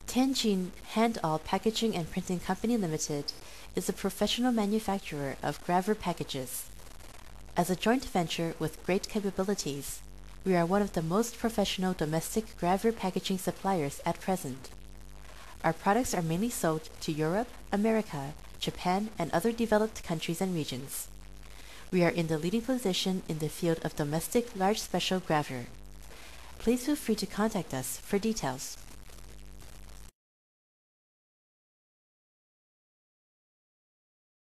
Tianjin Hand-All Packaging and Printing Company Limited is a professional manufacturer of gravure packages. As a joint venture with great capabilities, we are one of the most professional domestic gravure packaging suppliers at present. Our products are mainly sold to Europe, America, Japan, and other developed countries and regions. We are in the leading position in the field of domestic large special gravure. Please feel free to contact us for details.